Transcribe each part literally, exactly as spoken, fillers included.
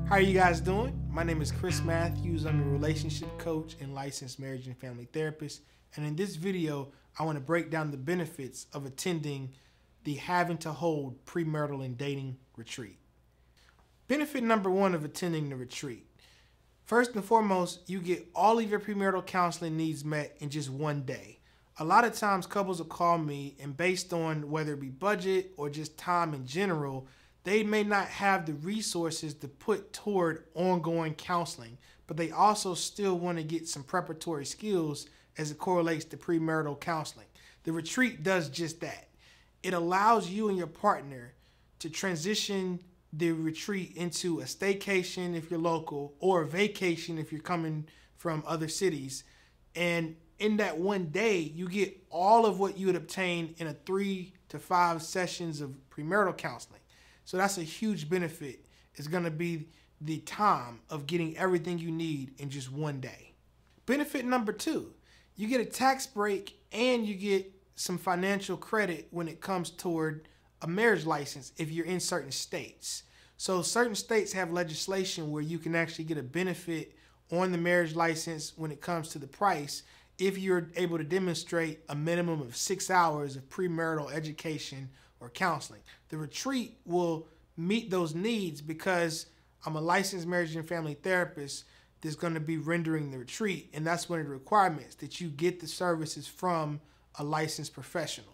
How are you guys doing? My name is Chris Matthews. I'm a relationship coach and licensed marriage and family therapist. And in this video, I want to break down the benefits of attending the Having to Hold Premarital and Dating Retreat. Benefit number one of attending the retreat. First and foremost, you get all of your premarital counseling needs met in just one day. A lot of times couples will call me, and based on whether it be budget or just time in general, they may not have the resources to put toward ongoing counseling, but they also still want to get some preparatory skills as it correlates to premarital counseling. The retreat does just that. It allows you and your partner to transition the retreat into a staycation if you're local, or a vacation if you're coming from other cities. And in that one day, you get all of what you would obtain in a three to five sessions of premarital counseling. So that's a huge benefit. It's going to be the time of getting everything you need in just one day. Benefit number two, you get a tax break and you get some financial credit when it comes toward a marriage license if you're in certain states. So certain states have legislation where you can actually get a benefit on the marriage license when it comes to the price if you're able to demonstrate a minimum of six hours of premarital education or counseling. The retreat will meet those needs because I'm a licensed marriage and family therapist that's going to be rendering the retreat, and that's one of the requirements, that you get the services from a licensed professional.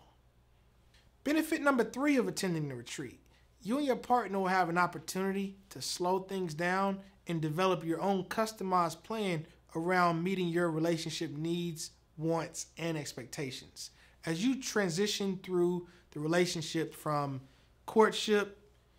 Benefit number three of attending the retreat. You and your partner will have an opportunity to slow things down and develop your own customized plan around meeting your relationship needs, wants, and expectations. As you transition through the relationship from courtship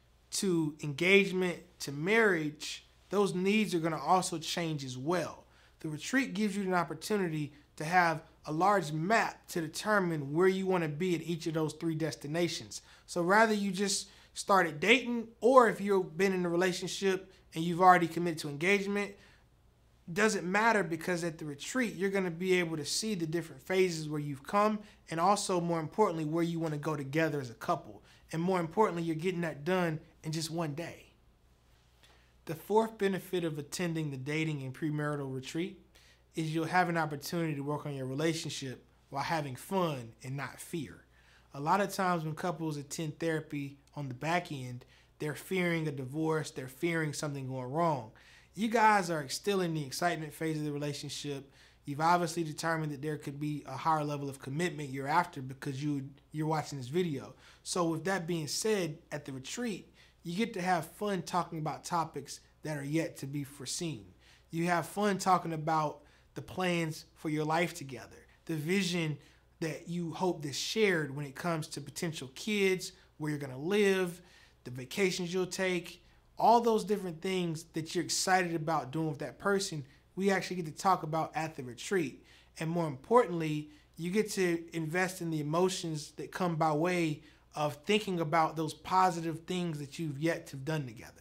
to engagement to marriage, those needs are going to also change as well. The retreat gives you an opportunity to have a large map to determine where you want to be at each of those three destinations. So rather you just started dating, or if you've been in a relationship and you've already committed to engagement, doesn't matter, because at the retreat you're going to be able to see the different phases where you've come, and also more importantly where you want to go together as a couple. And more importantly, you're getting that done in just one day. The fourth benefit of attending the dating and premarital retreat is you'll have an opportunity to work on your relationship while having fun and not fear. A lot of times when couples attend therapy on the back end, they're fearing a divorce, they're fearing something going wrong. You guys are still in the excitement phase of the relationship. You've obviously determined that there could be a higher level of commitment you're after because you, you're watching this video. So with that being said, at the retreat, you get to have fun talking about topics that are yet to be foreseen. You have fun talking about the plans for your life together, the vision that you hope is shared when it comes to potential kids, where you're going to live, the vacations you'll take, all those different things that you're excited about doing with that person, we actually get to talk about at the retreat. And more importantly, you get to invest in the emotions that come by way of thinking about those positive things that you've yet to have done together.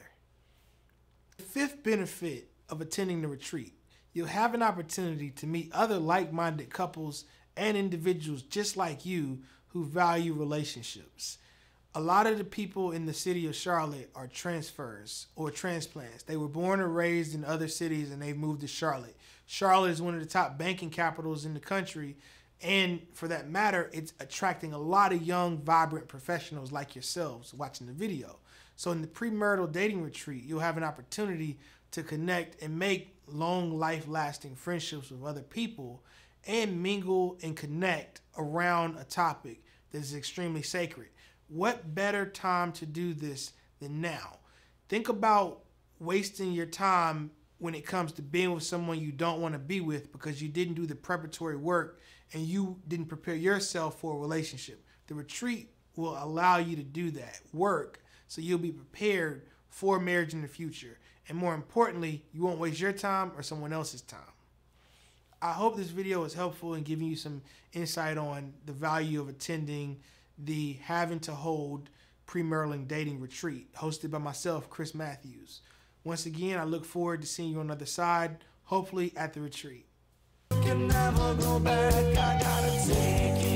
The fifth benefit of attending the retreat, you'll have an opportunity to meet other like-minded couples and individuals just like you who value relationships. A lot of the people in the city of Charlotte are transfers or transplants. They were born or raised in other cities and they moved to Charlotte. Charlotte is one of the top banking capitals in the country, and for that matter, it's attracting a lot of young, vibrant professionals like yourselves watching the video. So in the premarital dating retreat, you'll have an opportunity to connect and make long, life-lasting friendships with other people and mingle and connect around a topic that is extremely sacred. What better time to do this than now? Think about wasting your time when it comes to being with someone you don't want to be with because you didn't do the preparatory work and you didn't prepare yourself for a relationship. The retreat will allow you to do that work so you'll be prepared for marriage in the future. And more importantly, you won't waste your time or someone else's time. I hope this video is helpful in giving you some insight on the value of attending the Having to Hold Premarital and Dating Retreat, hosted by myself, Chris Matthews. Once again, I look forward to seeing you on the other side, hopefully at the retreat. Can never go back, I gotta take it.